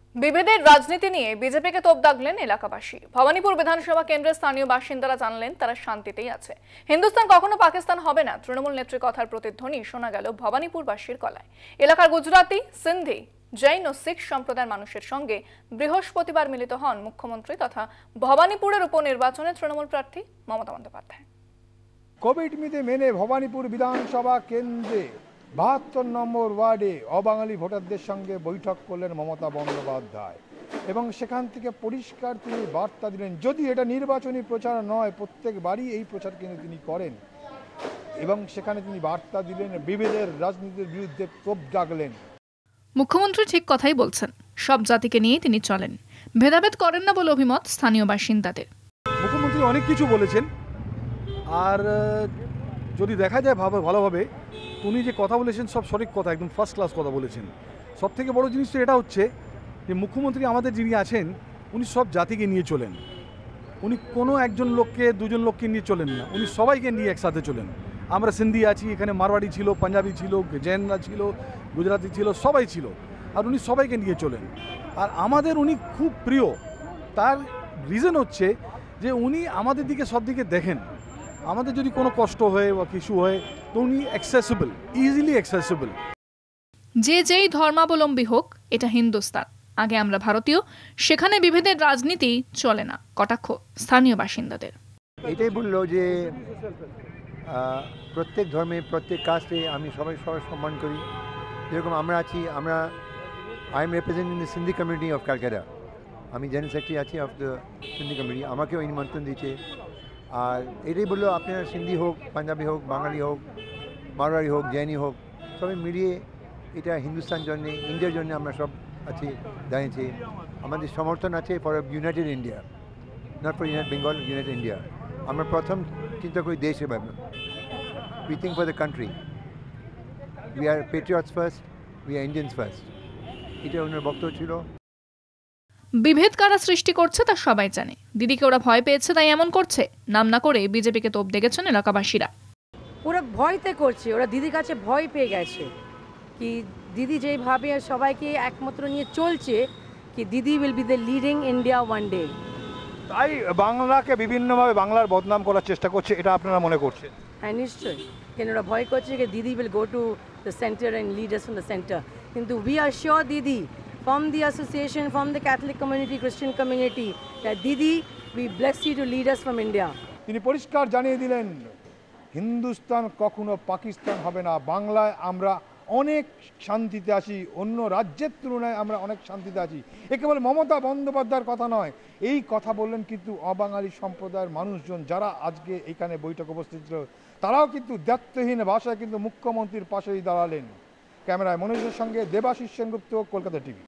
বিভেদের রাজনীতি নিয়ে বিজেপিকে তোপ দাগলেন এলাকাবাসী। ভবানীপুর বিধানসভা কেন্দ্রের স্থানীয় বাসিন্দারা জানালেন তারা শান্তিতেই আছে। হিন্দুস্তান কখনো পাকিস্তান হবে না, তৃণমূল নেত্রী কথার প্রতিধ্বনি শোনা গেল ভবানীপুরবাসীর গলায়। এলাকার গুজরাটি, সিন্ধি, জৈন ও শিখ সম্প্রদায়ের মানুষের সঙ্গে বৃহস্পতিবার মিলিত হন মুখ্যমন্ত্রী তথা ভবানীপুরের উপনির্বাচনে তৃণমূল প্রার্থী মমতা বন্দ্যোপাধ্যায়। কোভিড বিধি মেনে ভবানীপুর বিধানসভা কেন্দ্রে ৭২ নম্বর ওয়ার্ডে অবাঙালি ভোটারদের সঙ্গে বৈঠক করলেন মমতা বন্দ্যোপাধ্যায় এবং সেখান থেকে পরিষ্কার তিনি বার্তা দিলেন, যদি এটা নির্বাচনী প্রচার নয়, প্রত্যেকবারই এই প্রচার কিন্তু তিনি করেন এবং সেখানে তিনি বার্তা দিলেন, বিভেদের রাজনীতির বিরুদ্ধে তোপ দাগলেন। মুখ্যমন্ত্রী ঠিক কথাই বলছেন, সব জাতিকে নিয়ে তিনি চলেন, ভেদাভেদ করেন না বলে অভিমত স্থানীয় বাসিন্দাদের। মুখ্যমন্ত্রী অনেক কিছু বলেছেন, আর যদি দেখা যায় ভালোভাবে উনি যে কথা বলেছেন সব সঠিক কথা, একদম ফার্স্ট ক্লাস কথা বলেছেন। সব থেকে বড় জিনিস তো এটা হচ্ছে যে মুখ্যমন্ত্রী আমাদের যিনি আছেন উনি সব জাতিকে নিয়ে চলেন। উনি কোনো একজন লোককে দুজন লোককে নিয়ে চলেন না, উনি সবাইকে নিয়ে একসাথে চলেন। আমরা সিন্ধি আছি, এখানে মারওয়াড়ি ছিল, পাঞ্জাবি ছিল, জৈনরা ছিল, গুজরাটি ছিল, সবাই ছিল, আর উনি সবাইকে নিয়ে চলেন। আর আমাদের উনি খুব প্রিয়, তার রিজন হচ্ছে যে উনি আমাদের দিকে সব দিকে দেখেন। আমাদের যদি কোনো কষ্ট হয় বা কিছু হয় তো উনি অ্যাক্সেসিবল, ইজিলি অ্যাক্সেসিবল। যে যেই ধর্মাবলম্বী হোক, এটা হিন্দুস্তান, আগে আমরা ভারতীয়, সেখানে বিভেদের রাজনীতি চলে না, কটাক্ষ স্থানীয় বাসিন্দাদের। এটাই বললো যে প্রত্যেক ধর্মে প্রত্যেক কাস্টে আমি সবাই সম্মান করি। যেরকম আমরা আছি, I am representing the Sindhi community of Calcutta, আমি জেনারেল সেক্রেটারি আছি অফ দ্য সিন্ধি কমিউনিটি, আমাকেও নিমন্ত্রণ দিয়েছে। আর এটাই বললো আপনার সিন্ধি হোক, পাঞ্জাবি হোক, বাঙালি হোক, মারওয়াড়ি হোক, জৈনি হোক, সবাই মিলিয়ে এটা হিন্দুস্তান জন্যে, ইন্ডিয়ার জন্য আমরা সব আছি দাঁড়িয়েছি। আমাদের সমর্থন আছে for united India, not for united Bengal, united India. আমরা প্রথম চিন্তা করি দেশের ব্যাপারে, we think for the country, we are patriots first, we are Indians first, এটা ওনার বক্তব্য ছিল। বিভেদ কারা সৃষ্টি করছে তা সবাই জানে, দিদিকে ওরা ভয় পেয়েছে তাই এমন করছে, নাম না করে বিজেপিকে তোপ দেখেছেন এলাকাবাসীরা। ওরা ভয়তে করছে, ওরা দিদির কাছে ভয় পেয়ে গেছে কি দিদি যেইভাবে সবাইকে একমাত্র নিয়ে চলছে কি Didi will be the leading India one day. তাই বাংলাকে বিভিন্নভাবে বাংলার বদনাম করার চেষ্টা করছে, এটা আপনারা মনে করছেন? হ্যাঁ নিশ্চয়ই, কেন ওরা ভয় করছে কি Didi will go to the centre and lead us from the centre. কিন্তু we are sure Didi from the association, from the Catholic community, Christian community, that Didi, we bless you to lead us from India. তিনি পরিষ্কার জানিয়ে দিলেন, হিন্দুস্তান কখনো পাকিস্তান হবে না, বাংলায় আমরা অনেক শান্তিতে আছি, অন্য রাজ্যের তুলনায় আমরা অনেক শান্তিতে আছি। এ কেবল মমতা বন্দ্যোপাধ্যায়ের কথা নয়, এই কথা বললেন কিন্তু অবাঙালি সম্প্রদায়ের মানুষজন যারা আজকে এখানে বৈঠক উপস্থিত ছিল, তারাও কিন্তু দায়িত্বহীন ভাষায় কিন্তু মুখ্যমন্ত্রীর পাশেই দাঁড়ালেন। ক্যামেরায় মনোজের সঙ্গে দেবাশিস সেনগুপ্ত, কলকাতা টিভি।